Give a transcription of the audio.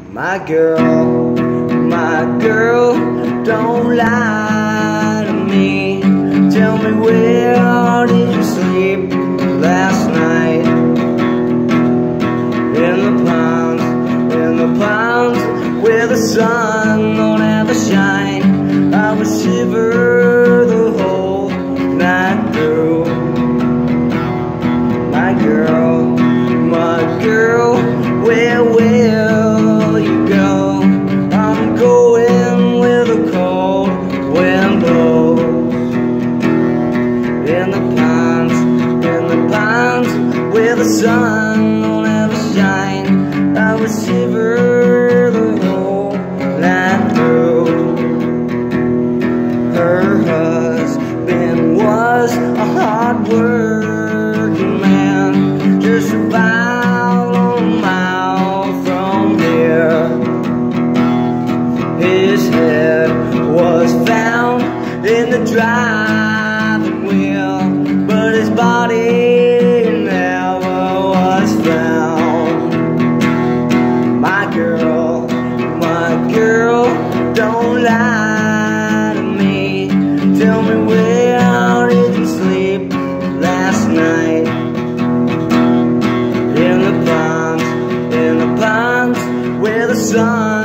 My girl, don't lie to me. Tell me, where did you sleep last night? In the pines, where the sun don't ever shine. I would shiver the whole night through. My girl, where will you go? I'm going where the cold wind blows. In the pines, where the sun don't ever shine. I would shiver the whole night through. Her husband was a hard-working man, just about a mile from here. His head was found in the driving wheel, but his body never was found. My girl, don't lie to me. Tell me, where did you sleep last night? In the pines, where the sun